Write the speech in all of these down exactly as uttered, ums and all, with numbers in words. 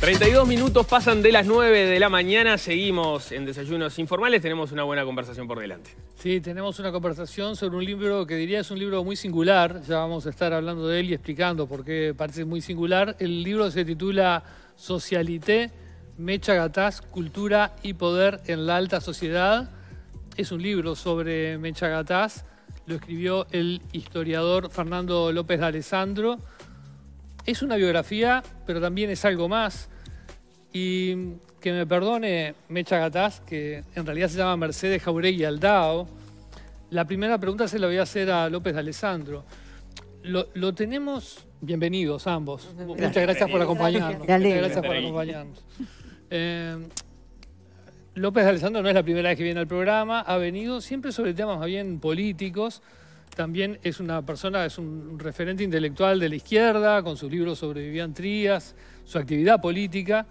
treinta y dos minutos pasan de las nueve de la mañana, seguimos en Desayunos Informales, tenemos una buena conversación por delante. Sí, tenemos una conversación sobre un libro que diría es un libro muy singular, ya vamos a estar hablando de él y explicando por qué parece muy singular. El libro se titula Socialité, Mecha Gatás, Cultura y Poder en la Alta Sociedad. Es un libro sobre Mecha Gatás, lo escribió el historiador Fernando López de Alessandro. Es una biografía, pero también es algo más. Y que me perdone Mecha Gatás, que en realidad se llama Mercedes Jauregui Aldao. La primera pregunta se la voy a hacer a López de Alessandro. Lo, lo tenemos... Bienvenidos ambos. Gracias. Muchas gracias por acompañarnos. Muchas gracias por acompañarnos. Eh, López de Alessandro no es la primera vez que viene al programa. Ha venido siempre sobre temas más bien políticos. También es una persona, es un referente intelectual de la izquierda, con sus libros sobre Vivian Trías, su actividad política.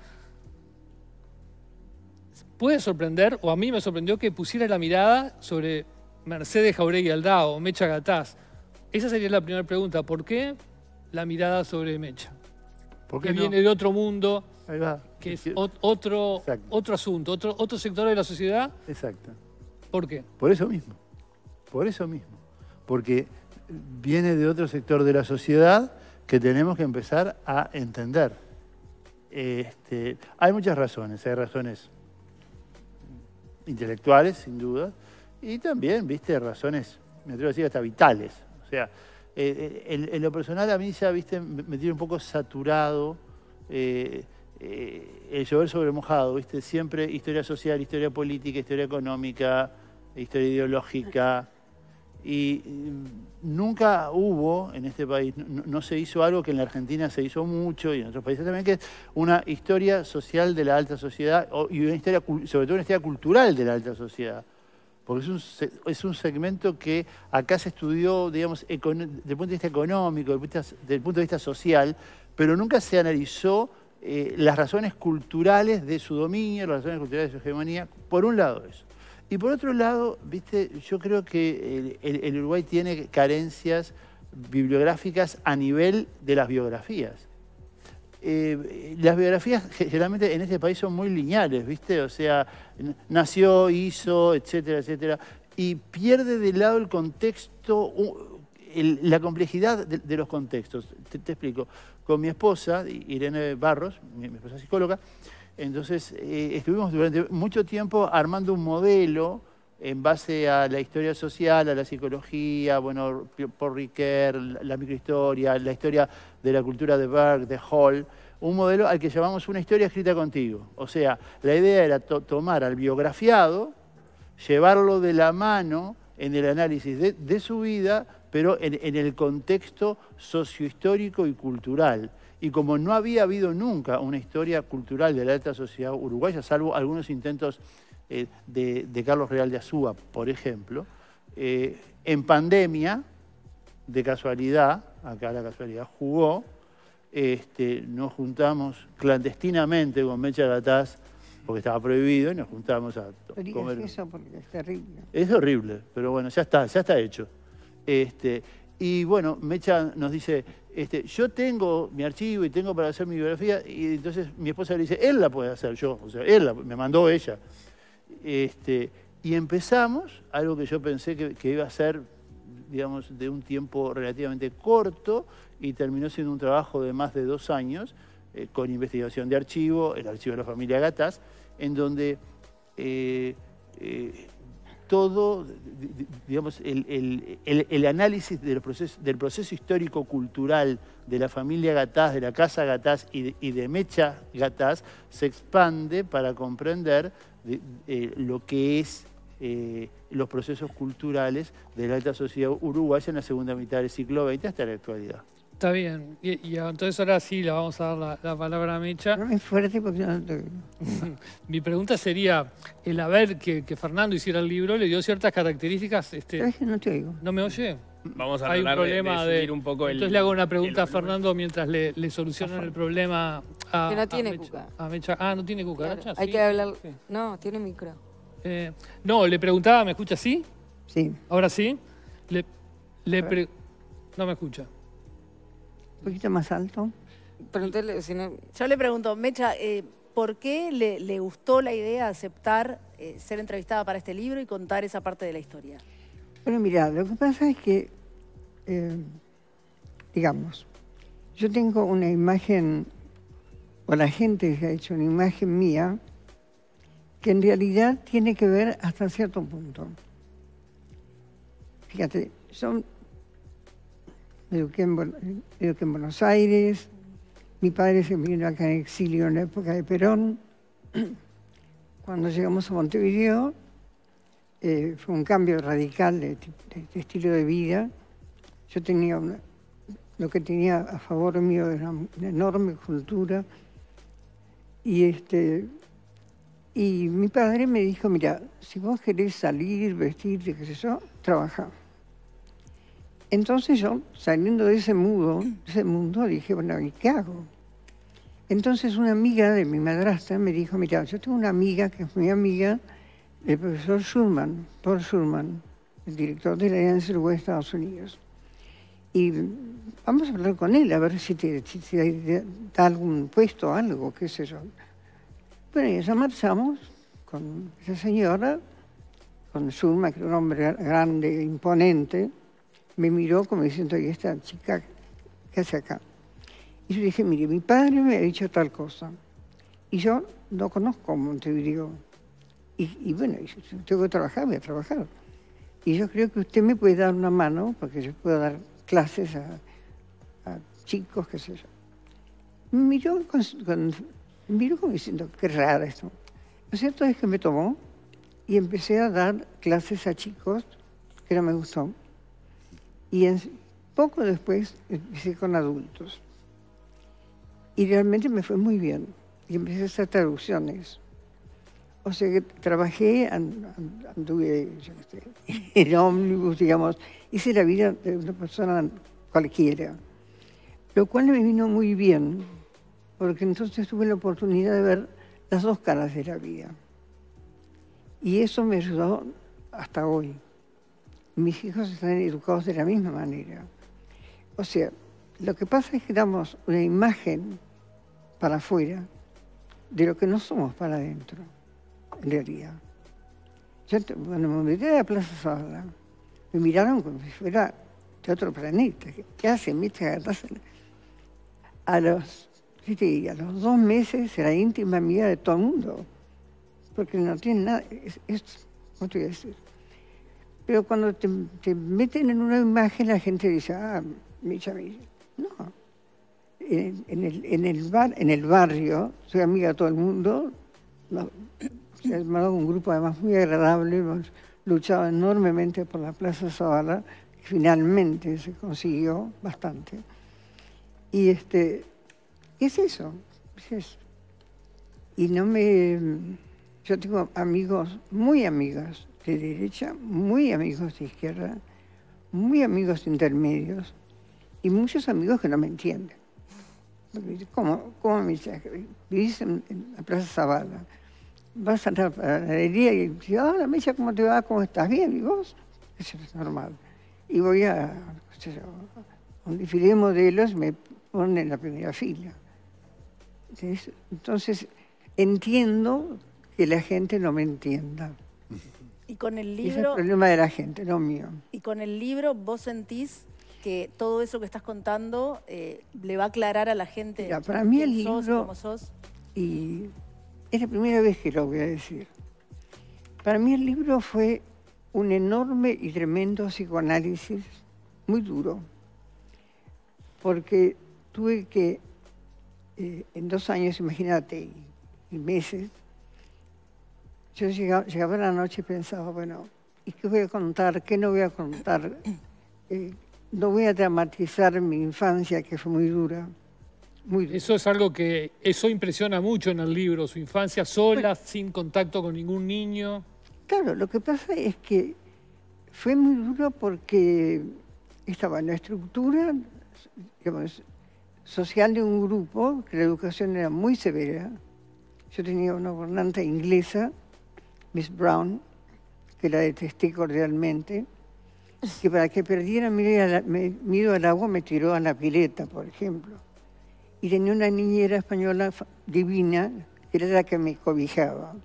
Puede sorprender, o a mí me sorprendió, que pusiera la mirada sobre Mercedes Jauregui Aldao, Mecha Gatás. Esa sería la primera pregunta. ¿Por qué la mirada sobre Mecha? Porque no? Viene de otro mundo, ahí va. Que es otro, otro asunto, otro, otro sector de la sociedad. Exacto. ¿Por qué? Por eso mismo. Por eso mismo. Porque viene de otro sector de la sociedad que tenemos que empezar a entender. Este, hay muchas razones. Hay razones intelectuales, sin duda, y también, viste, razones, me atrevo a decir, hasta vitales. O sea, eh, en, en lo personal a mí ya, viste, me tiene un poco saturado eh, eh, el llover sobre mojado, viste, siempre historia social, historia política, historia económica, historia ideológica, y nunca hubo en este país, no, no se hizo algo que en la Argentina se hizo mucho y en otros países también, que es una historia social de la alta sociedad y una historia, sobre todo una historia cultural de la alta sociedad. Porque es un, es un segmento que acá se estudió, digamos, desde el punto de vista económico, desde el punto de vista social, pero nunca se analizó eh, las razones culturales de su dominio, las razones culturales de su hegemonía. Por un lado eso. Y por otro lado, viste, yo creo que el, el, el Uruguay tiene carencias bibliográficas a nivel de las biografías. Eh, las biografías generalmente en este país son muy lineales, ¿viste? O sea, nació, hizo, etcétera, etcétera. Y pierde de lado el contexto, el, la complejidad de, de los contextos. Te, te explico. Con mi esposa, Irene Barros, mi, mi esposa psicóloga, entonces eh, estuvimos durante mucho tiempo armando un modelo en base a la historia social, a la psicología, bueno, por Riquet, la microhistoria, la historia de la cultura de Berg, de Hall, un modelo al que llamamos una historia escrita contigo. O sea, la idea era to tomar al biografiado, llevarlo de la mano en el análisis de, de su vida, pero en, en el contexto sociohistórico y cultural. Y como no había habido nunca una historia cultural de la alta sociedad uruguaya, salvo algunos intentos eh, de, de Carlos Real de Azúa, por ejemplo, eh, en pandemia, de casualidad, acá la casualidad jugó, este, nos juntamos clandestinamente con Mecha Gatás, porque estaba prohibido, y nos juntamos a comer. Eso porque es terrible. Es horrible, pero bueno, ya está, ya está hecho. Este, y bueno, Mecha nos dice, este, yo tengo mi archivo y tengo para hacer mi biografía, y entonces mi esposa le dice, él la puede hacer yo, o sea, él la, me mandó ella. Este, y empezamos, algo que yo pensé que, que iba a ser, digamos, de un tiempo relativamente corto, y terminó siendo un trabajo de más de dos años, eh, con investigación de archivo, el archivo de la familia Gatás, en donde eh, eh, todo, digamos, el, el, el, el análisis del proceso, del proceso histórico-cultural de la familia Gatás, de la casa Gatás y de, y de Mecha Gatás, se expande para comprender de, eh, lo que es eh, los procesos culturales de la alta sociedad uruguaya en la segunda mitad del siglo veinte hasta la actualidad. Está bien. Y, y entonces ahora sí le vamos a dar la, la palabra a Mecha. No me fuerte porque no te... Mi pregunta sería, el haber que, que Fernando hiciera el libro le dio ciertas características... Este, no te oigo. ¿No me oye? Vamos a Hay un problema de, de, de un poco Entonces el, le hago una pregunta a Fernando mientras le, le solucionan el problema a, que no tiene a Mecha, cuca. a Mecha. Ah, ¿no tiene cucaracha? Claro, hay ¿Sí? que hablar... Sí. No, tiene micro. Eh, no, le preguntaba, ¿me escucha así? Sí. ¿Ahora sí? Le, le pre... No me escucha. Un poquito más alto. Preguntéle, si no... Yo le pregunto, Mecha, eh, ¿por qué le, le gustó la idea de aceptar eh, ser entrevistada para este libro y contar esa parte de la historia? Bueno, mira, lo que pasa es que, eh, digamos, yo tengo una imagen, o la gente se ha hecho una imagen mía, que en realidad tiene que ver hasta cierto punto. Fíjate, yo me eduqué en, me eduqué en Buenos Aires, mi padre se vino acá en exilio en la época de Perón. Cuando llegamos a Montevideo, eh, fue un cambio radical de, de, de estilo de vida. Yo tenía una, lo que tenía a favor mío era una enorme cultura. Y, este, y mi padre me dijo, mira, si vos querés salir, vestirte, qué sé yo, trabaja. Entonces yo, saliendo de ese mundo, de ese mundo, dije, bueno, ¿y qué hago? Entonces una amiga de mi madrastra me dijo, mira, yo tengo una amiga que es mi amiga del profesor Schulman, Paul Schulman, el director de la Alianza Uruguay de Estados Unidos. Y vamos a hablar con él, a ver si te, si te da algún puesto, algo, qué sé yo. Bueno, y ya marchamos con esa señora, con Schulman, que era un hombre grande, imponente. Me miró como diciendo, ¿y esta chica qué hace acá? Y yo dije, mire, mi padre me ha dicho tal cosa. Y yo no conozco Montevideo. Y, y bueno, y si tengo que trabajar, voy a trabajar. Y yo creo que usted me puede dar una mano, porque yo puedo dar clases a, a chicos, qué sé yo. Me miró, con, con, me miró como diciendo, qué raro esto. Lo cierto es que me tomó y empecé a dar clases a chicos, que no me gustó. Y en, poco después empecé con adultos. Y realmente me fue muy bien. Y empecé a hacer traducciones. O sea que trabajé, anduve yo no sé, en ómnibus, digamos. Hice la vida de una persona cualquiera. Lo cual me vino muy bien, porque entonces tuve la oportunidad de ver las dos caras de la vida. Y eso me ayudó hasta hoy. Mis hijos están educados de la misma manera. O sea, lo que pasa es que damos una imagen para afuera de lo que no somos para adentro, en realidad. Yo, cuando me metí a la Plaza Sala, me miraron como si fuera de otro planeta. ¿Qué hacen? ¿Viste? A los, ¿qué te diría? A los dos meses era íntima amiga de todo el mundo, porque no tiene nada. Es, es, ¿cómo te voy a decir? Pero cuando te, te meten en una imagen, la gente dice, ah, Mecha, Mecha. No. En, en, el, en, el bar, en el barrio, soy amiga de todo el mundo. No, se ha armado un grupo además muy agradable. Hemos luchado enormemente por la Plaza Zavala. Finalmente se consiguió bastante. Y este, ¿qué es eso? Es eso. Y no me... Yo tengo amigos, muy amigos de derecha, muy amigos de izquierda, muy amigos intermedios y muchos amigos que no me entienden. ¿Cómo, cómo me dices? Vivís en, en la Plaza Zavala, vas a la panadería y dices, hola, Mecha, ¿cómo te va? ¿Cómo estás? Bien, ¿y vos? Eso es normal. Y voy a, a un desfile de modelos, me ponen en la primera fila. Entonces, entiendo que la gente no me entienda. Y con el libro... Ese es el problema de la gente, no mío. Y con el libro, ¿vos sentís que todo eso que estás contando eh, le va a aclarar a la gente? Mira, para mí el quién sos, libro, cómo sos? Y es la primera vez que lo voy a decir, para mí el libro fue un enorme y tremendo psicoanálisis, muy duro, porque tuve que, eh, en dos años, imagínate, y meses, yo llegaba, llegaba a la noche y pensaba, bueno, ¿y qué voy a contar? ¿Qué no voy a contar? Eh, no voy a dramatizar mi infancia, que fue muy dura. Muy dura. Eso es algo que, eso impresiona mucho en el libro, su infancia sola, bueno, sin contacto con ningún niño. Claro, lo que pasa es que fue muy duro porque estaba en la estructura, digamos, social de un grupo, que la educación era muy severa. Yo tenía una gobernante inglesa, Miss Brown, que la detesté cordialmente, que para que perdiera miedo al agua me tiró a la pileta, por ejemplo. y tenía una niñera española divina, que era la que me cobijaba.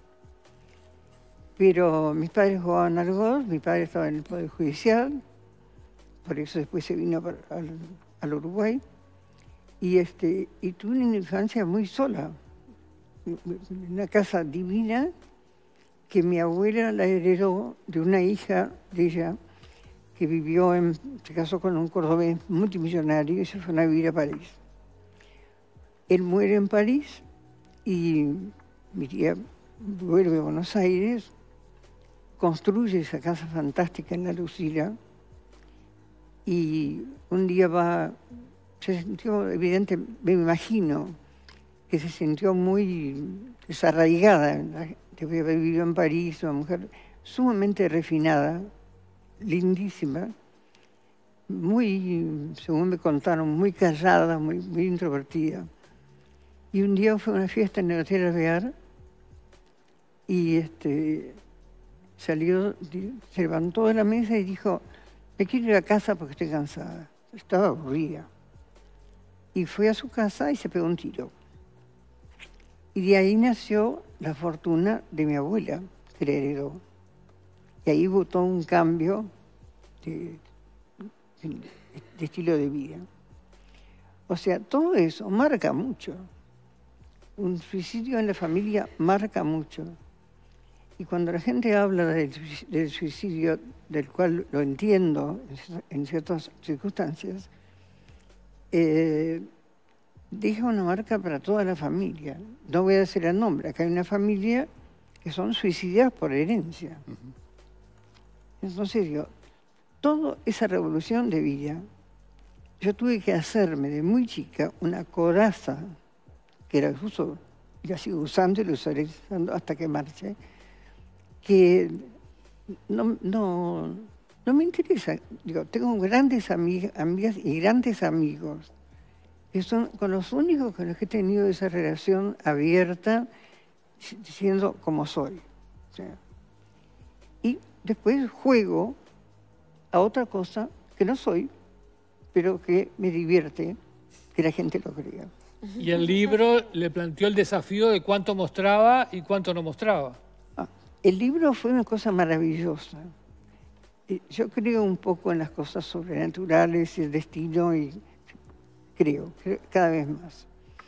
Pero mis padres jugaban al golf, mi padre estaba en el Poder Judicial, por eso después se vino para, al, al Uruguay, y, este, y tuve una infancia muy sola, una casa divina que mi abuela la heredó de una hija de ella, que vivió, en, se casó con un cordobés multimillonario y se fue a vivir a París. Él muere en París y mi tía vuelve a Buenos Aires, construye esa casa fantástica en La Lucila y un día va, se sintió evidente, me imagino, que se sintió muy desarraigada. Había vivido en París, una mujer sumamente refinada, lindísima, muy, según me contaron, muy callada, muy, muy introvertida. Y un día fue a una fiesta en el Hotel Alvear y este, salió, se levantó de la mesa y dijo, me quiero ir a casa porque estoy cansada. Estaba aburrida. Y fue a su casa y se pegó un tiro. Y de ahí nació la fortuna de mi abuela, que la heredó. Y ahí hubo todo un cambio de, de, de estilo de vida. O sea, todo eso marca mucho. Un suicidio en la familia marca mucho. Y cuando la gente habla del, del suicidio, del cual lo entiendo en ciertas circunstancias, eh, deja una marca para toda la familia. No voy a decir el nombre, acá hay una familia que son suicidadas por herencia. Uh-huh. Entonces digo, toda esa revolución de vida, yo tuve que hacerme de muy chica una coraza, que era el uso, y la sigo usando y lo usaré usando hasta que marche, que no, no, no me interesa. Digo, tengo grandes amigas, amigas y grandes amigos, que son con los únicos con los que he tenido esa relación abierta, siendo como soy. O sea, y después juego a otra cosa que no soy, pero que me divierte que la gente lo crea. Y el libro le planteó el desafío de cuánto mostraba y cuánto no mostraba. Ah, el libro fue una cosa maravillosa. Yo creo un poco en las cosas sobrenaturales y el destino y creo, creo cada vez más.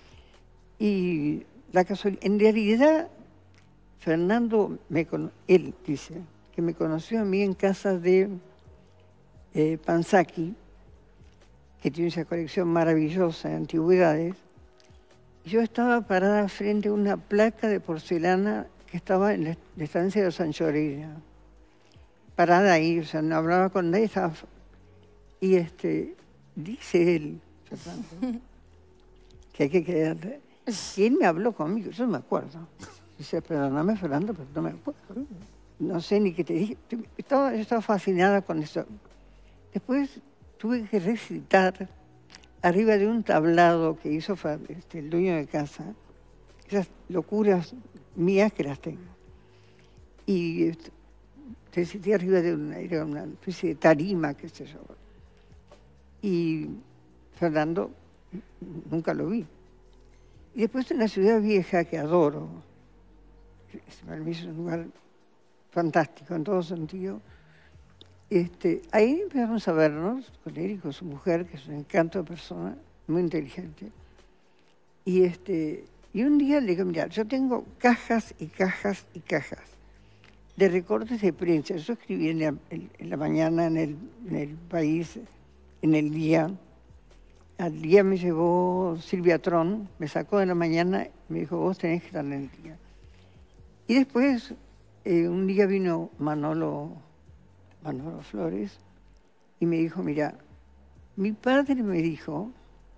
Y la casualidad, en realidad, Fernando, me él dice que me conoció a mí en casa de eh, Panzacchi, que tiene esa colección maravillosa de antigüedades. Yo estaba parada frente a una placa de porcelana que estaba en la estancia de Sancho Orella. Parada ahí, o sea, no hablaba con nadie, estaba... Y este, dice él, Fernando, que hay que quedarle. Y él me habló conmigo, yo no me acuerdo. Dice, perdóname, Fernando, pero no me acuerdo. No sé ni qué te dije. Estaba, yo estaba fascinada con eso. Después tuve que recitar arriba de un tablado que hizo este, el dueño de casa, esas locuras mías que las tengo. Y este, recité arriba de una, era una especie de tarima, qué sé yo. Y Fernando nunca lo vi. Y después en la Ciudad Vieja, que adoro, para mí es un lugar fantástico en todo sentido, Este, ahí empezamos a vernos con él y con su mujer, que es un encanto de persona, muy inteligente. Y, este, y un día le digo, mira, yo tengo cajas y cajas y cajas de recortes de prensa. Yo escribí en la, en, en la mañana en el, en el País, en el Día. Al día me llevó Silvia Tron, me sacó de la mañana y me dijo, vos tenés que estar en el Día. Y después, eh, un día vino Manolo... Manolo Flores, y me dijo, mira, mi padre me dijo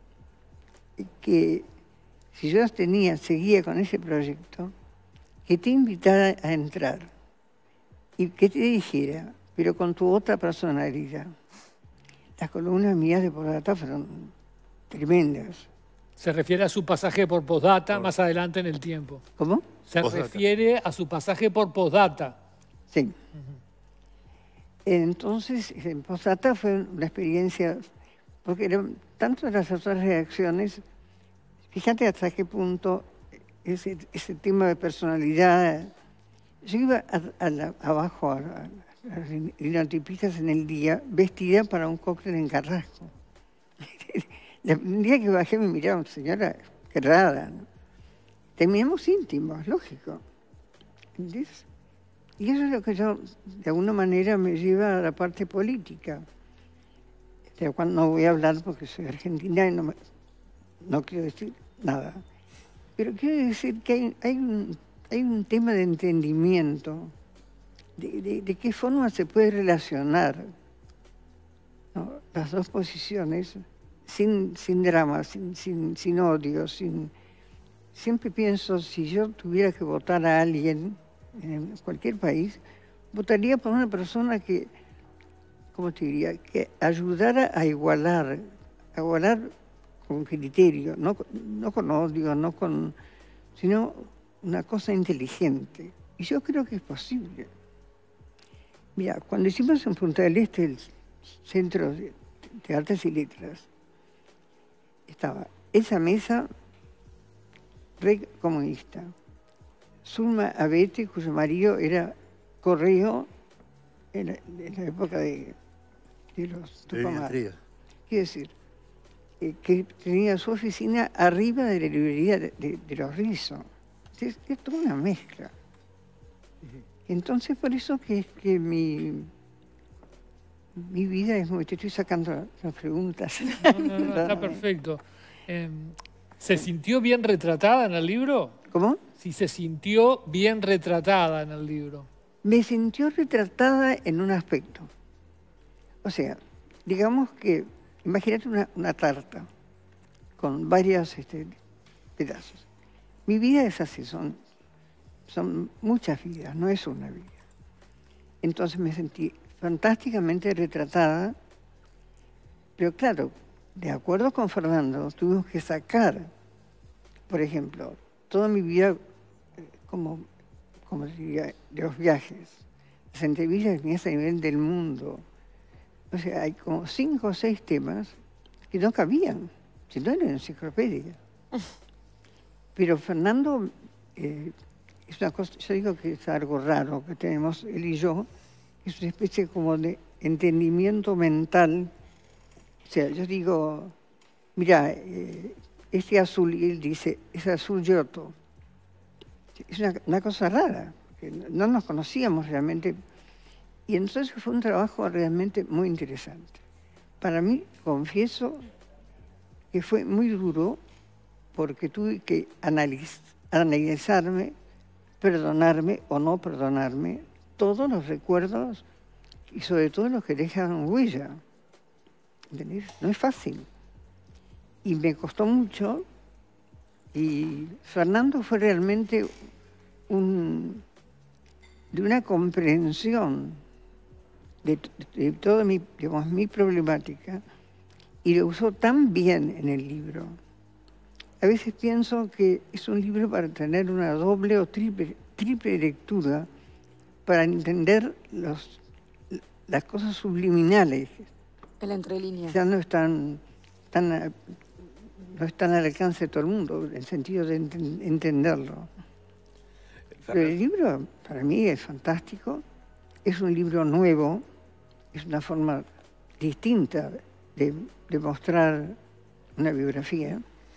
que si yo tenía, seguía con ese proyecto, que te invitara a entrar y que te dijera, pero con tu otra personalidad. Las columnas mías de Postdata fueron tremendas. Se refiere a su pasaje por Postdata más adelante en el tiempo. ¿Cómo? Se Postdata. refiere a su pasaje por Postdata. Sí. Uh-huh. Entonces, en Postdata fue una experiencia, porque eran tanto las otras reacciones, fíjate hasta qué punto ese, ese tema de personalidad. Yo iba a, a la, abajo a, a, a las linotipistas en el día, vestida para un cóctel en Carrasco. El día que bajé me miraron, señora, qué rara, ¿no? Terminamos íntimos, lógico. ¿Entendés? Y eso es lo que yo, de alguna manera, me lleva a la parte política. De la cual no voy a hablar porque soy argentina y no, me, no quiero decir nada. Pero quiero decir que hay, hay, un, hay un tema de entendimiento, de, de, de qué forma se puede relacionar, ¿no?, las dos posiciones sin, sin drama, sin, sin, sin odio. Sin... Siempre pienso, si yo tuviera que votar a alguien en cualquier país, votaría por una persona que, ¿cómo te diría?, que ayudara a igualar, a igualar con criterio, no, no con odio, no con, sino una cosa inteligente. Y yo creo que es posible. Mira, cuando hicimos en Punta del Este el Centro de, de Artes y Letras, estaba esa mesa re comunista, Zulma Abete, cuyo marido era correo en la, en la época de, de los Tucumán. Quiero decir, eh, que tenía su oficina arriba de la librería de, de, de los Rizos. Es, es toda una mezcla. Entonces, por eso que es que mi, mi vida es muy... Te estoy sacando las preguntas. No, no, no, está perfecto. Eh, ¿Se sintió bien retratada en el libro? ¿Cómo? Si se sintió bien retratada en el libro. Me sintió retratada en un aspecto. O sea, digamos que, imagínate una, una tarta con varios este, pedazos. Mi vida es así, son, son muchas vidas, no es una vida. Entonces me sentí fantásticamente retratada, pero claro, de acuerdo con Fernando, tuvimos que sacar, por ejemplo, toda mi vida como, como diría, de los viajes, las entrevistas que tenías a nivel del mundo. O sea, hay como cinco o seis temas que no cabían, si no era enciclopedia. Pero Fernando, eh, es una cosa, yo digo que es algo raro que tenemos él y yo, es una especie como de entendimiento mental. O sea, yo digo, mira, eh, este azul, y él dice, es azul yoto. Es una, una cosa rara, que no nos conocíamos realmente. Y entonces fue un trabajo realmente muy interesante. Para mí, confieso que fue muy duro porque tuve que analiz, analizarme, perdonarme o no perdonarme todos los recuerdos y sobre todo los que dejan huella. ¿Entendés? No es fácil. Y me costó mucho. Y Fernando fue realmente un, de una comprensión de, de toda mi, digamos, mi problemática y lo usó tan bien en el libro. A veces pienso que es un libro para tener una doble o triple, triple lectura para entender los, las cosas subliminales. El entrelínea. Ya no están, tan, no están al alcance de todo el mundo, en el sentido de ent entenderlo. Pero el libro, para mí, es fantástico. Es un libro nuevo, es una forma distinta de, de mostrar una biografía.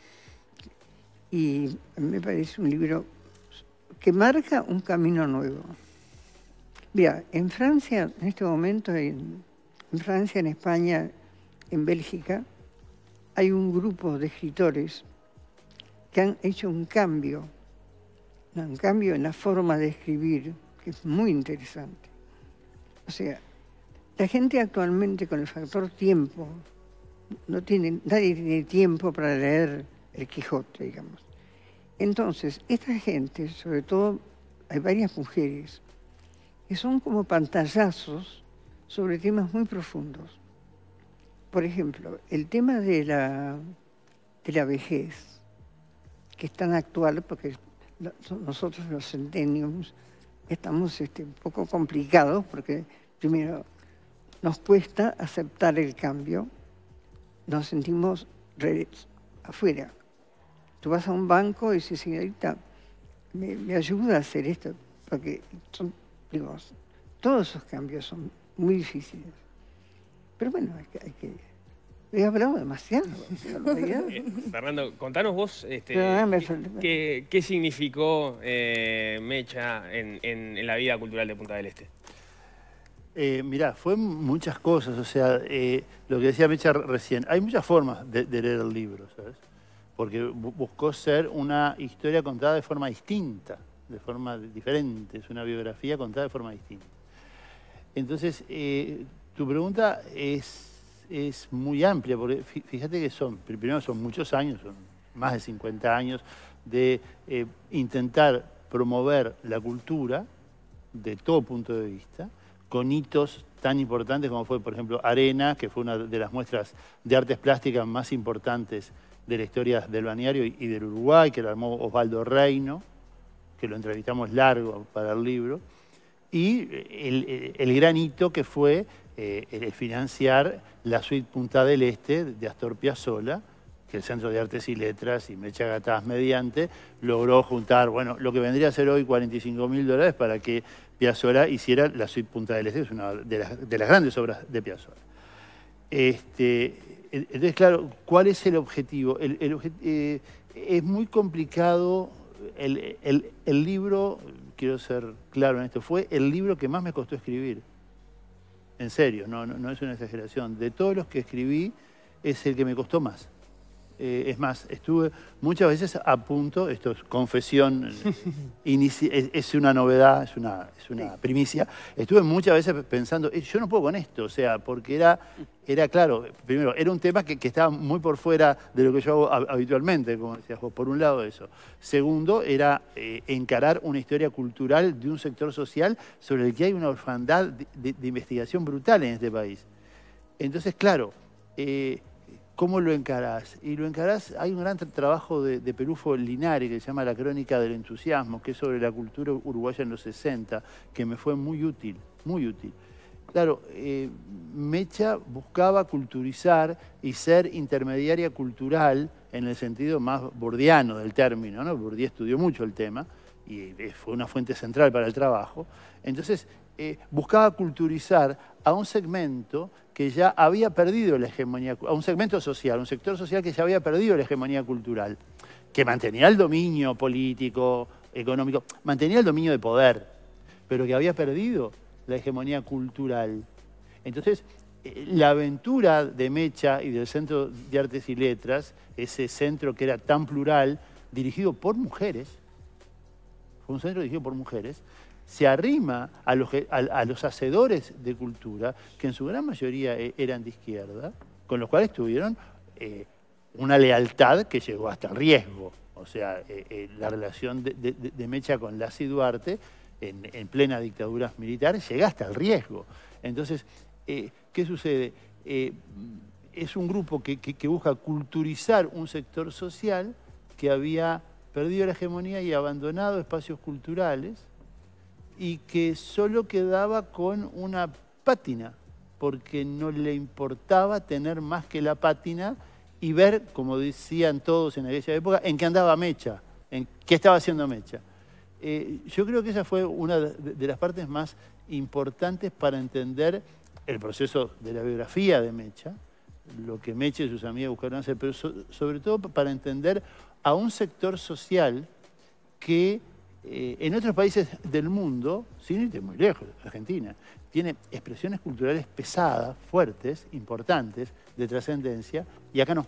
Y me parece un libro que marca un camino nuevo. Mira, en Francia, en este momento, en, en Francia, en España, en Bélgica, hay un grupo de escritores que han hecho un cambio, un cambio en la forma de escribir, que es muy interesante. O sea, la gente actualmente con el factor tiempo, no tiene, nadie tiene tiempo para leer el Quijote, digamos. Entonces, esta gente, sobre todo, hay varias mujeres, que son como pantallazos sobre temas muy profundos. Por ejemplo, el tema de la, de la vejez, que es tan actual, porque nosotros los centennials estamos este, un poco complicados, porque primero nos cuesta aceptar el cambio, nos sentimos afuera. Tú vas a un banco y dices, señorita, me, me ayuda a hacer esto, porque son, digo, todos esos cambios son muy difíciles. Pero bueno, hay que... Hay que he hablado demasiado. Eh, Fernando, contanos vos este, No, me- qué, qué significó eh, Mecha en, en- en la vida cultural de Punta del Este. Eh, mirá, fue muchas cosas, o sea, eh, lo que decía Mecha recién, hay muchas formas de, de leer el libro, ¿sabes? Porque bu- buscó ser una historia contada de forma distinta, de forma diferente, es una biografía contada de forma distinta. Entonces, eh, tu pregunta es, es muy amplia, porque fí- fíjate que son, primero son muchos años, son más de cincuenta años, de eh, intentar promover la cultura de todo punto de vista, con hitos tan importantes como fue, por ejemplo, Arena, que fue una de las muestras de artes plásticas más importantes de la historia del balneario y y del Uruguay, que lo armó Osvaldo Reino, que lo entrevistamos largo para el libro, y el, el gran hito que fue eh, el financiar la suite Punta del Este de Astor Piazzolla, que el Centro de Artes y Letras y Mecha Gataz mediante logró juntar, bueno, lo que vendría a ser hoy cuarenta y cinco mil dólares para que Piazzolla hiciera la suite Punta del Este, que es una de las, de las grandes obras de Piazzolla. Este, entonces, claro, ¿cuál es el objetivo? El, el obje- eh, es muy complicado, el, el- el libro, quiero ser claro en esto, fue el libro que más me costó escribir. En serio, no, no, no es una exageración. De todos los que escribí, es el que me costó más. Eh, es más, estuve muchas veces a punto, esto es confesión, inici- es, es una novedad, es una, es una primicia, estuve muchas veces pensando, "Eh, yo no puedo con esto", o sea, porque era, era claro, primero, era un tema que, que estaba muy por fuera de lo que yo hago hab- habitualmente, como decías vos, por un lado eso. Segundo, era eh, encarar una historia cultural de un sector social sobre el que hay una orfandad de, de- de investigación brutal en este país. Entonces, claro, eh, ¿cómo lo encarás? Y lo encarás, hay un gran tra- trabajo de, de Perufo Linari que se llama La Crónica del Entusiasmo, que es sobre la cultura uruguaya en los sesenta, que me fue muy útil, muy útil. Claro, eh, Mecha buscaba culturizar y ser intermediaria cultural en el sentido más bordiano del término, ¿no? Bourdieu estudió mucho el tema y eh, fue una fuente central para el trabajo. Entonces, eh, buscaba culturizar a un segmento que ya había perdido la hegemonía, a un segmento social, un sector social que ya había perdido la hegemonía cultural, que mantenía el dominio político, económico, mantenía el dominio de poder, pero que había perdido la hegemonía cultural. Entonces, eh, la aventura de Mecha y del Centro de Artes y Letras, ese centro que era tan plural, dirigido por mujeres, fue un centro dirigido por mujeres, se arrima a los, que- a, a los hacedores de cultura, que en su gran mayoría eh, eran de izquierda, con los cuales tuvieron eh, una lealtad que llegó hasta el riesgo. O sea, eh, eh, la relación de, de- de Mecha con Lacy Duarte, en, en plena dictadura militar, llega hasta el riesgo. Entonces, eh, ¿qué sucede? Eh, es un grupo que, que- que busca culturizar un sector social que había perdido la hegemonía y abandonado espacios culturales, y que solo quedaba con una pátina, porque no le importaba tener más que la pátina y ver, como decían todos en aquella época, en qué andaba Mecha, en qué estaba haciendo Mecha. Eh, yo creo que esa fue una de, de las partes más importantes para entender el proceso de la biografía de Mecha, lo que Mecha y sus amigas buscaron hacer, pero so- sobre todo para entender a un sector social que eh, en otros países del mundo, sin irte muy lejos, Argentina, tiene expresiones culturales pesadas, fuertes, importantes, de trascendencia, y acá no.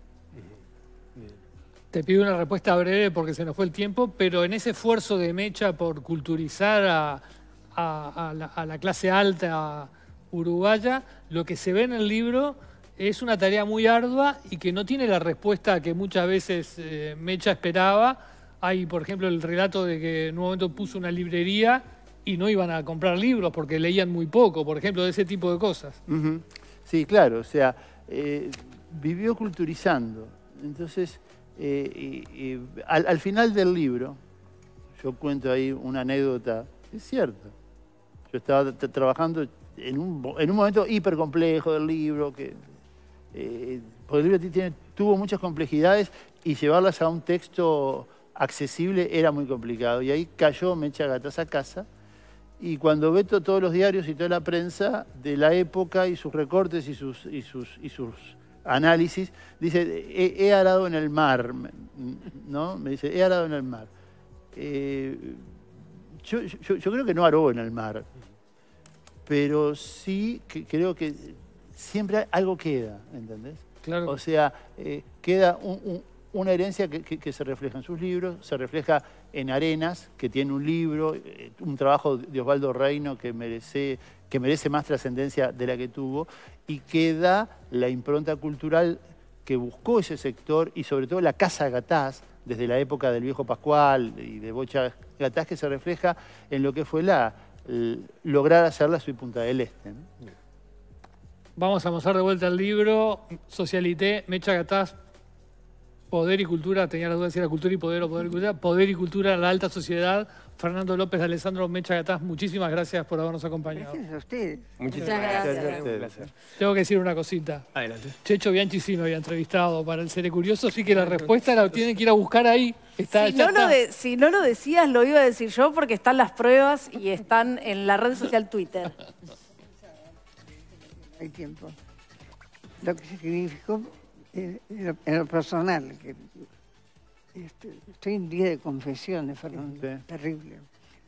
Te pido una respuesta breve porque se nos fue el tiempo, pero en ese esfuerzo de Mecha por culturizar a, a- a la, a la clase alta uruguaya, lo que se ve en el libro es una tarea muy ardua y que no tiene la respuesta que muchas veces eh, Mecha esperaba. Hay, por ejemplo, el relato de que en un momento puso una librería y no iban a comprar libros porque leían muy poco, por ejemplo, de ese tipo de cosas. Ujú. Sí, claro, o sea, eh, vivió culturizando. Entonces, eh, y- y al, al final del libro, yo cuento ahí una anécdota, es cierto. Yo estaba t- trabajando en un, mo- en un momento hipercomplejo del libro, que, eh, porque el libro tiene, tuvo muchas complejidades y llevarlas a un texto accesible era muy complicado. Y ahí cayó Mecha Gataz a casa, y cuando ve to- todos los diarios y toda la prensa de la época y sus recortes y sus, y sus, y sus análisis, dice, he, he arado en el mar, ¿no? Me dice, he arado en el mar. Eh, yo, yo, yo creo que no aró en el mar, pero sí que creo que siempre algo queda, ¿entendés? Claro. O sea, eh, queda un, un, una herencia que, que, que se refleja en sus libros, se refleja en Arenas, que tiene un libro, eh, un trabajo de Osvaldo Reino que merece, que merece más trascendencia de la que tuvo, y queda la impronta cultural que buscó ese sector, y sobre todo la Casa Gataz, desde la época del viejo Pascual y de Bocha Gataz, que se refleja en lo que fue la, el, lograr hacerla su Punta del Este, ¿no? Vamos a mostrar de vuelta el libro, Socialité, Mecha Gataz, Poder y Cultura, tenía la duda de si era Cultura y Poder o Poder y Cultura, Poder y Cultura, la alta sociedad. Fernando López, Alessandro Mecha Gataz, muchísimas gracias por habernos acompañado. Gracias a ustedes. Muchísimas Muchas gracias. gracias. Un placer. Tengo que decir una cosita. Adelante. Checho Bianchi sí me había entrevistado para el Seré Curioso, así que la respuesta la tienen que ir a buscar ahí. Está, Si ya no, lo está. de- si no lo decías, lo iba a decir yo porque están las pruebas y están en la red social Twitter. Hay tiempo. Lo que significó eh, en, lo, en lo personal, que este, estoy en día de confesiones, Fernando, Sí. terrible.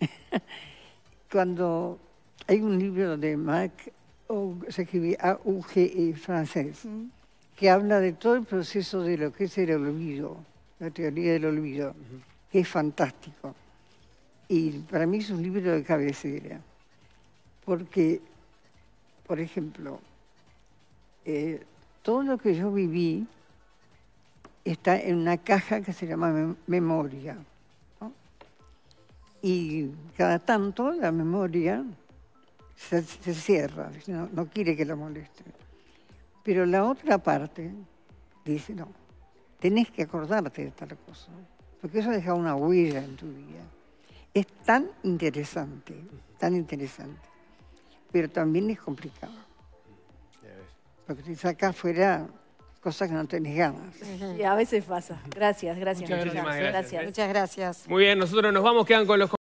Cuando hay un libro de Marc, se escribe A U G E francés, que habla de todo el proceso de lo que es el olvido, la teoría del olvido, que es fantástico. Y para mí es un libro de cabecera, porque, por ejemplo, eh, todo lo que yo viví está en una caja que se llama mem- memoria, ¿no? Y cada tanto la memoria se, se cierra, no, no quiere que la moleste. Pero la otra parte dice, no, tenés que acordarte de tal cosa, porque eso deja una huella en tu vida. Es tan interesante, tan interesante, pero también es complicado. Porque te saca afuera cosas que no tenés ganas. Y a veces pasa. Gracias, gracias. Muchas muchas gracias. gracias. gracias. Muchas gracias. Muy bien, nosotros nos vamos, quedan con los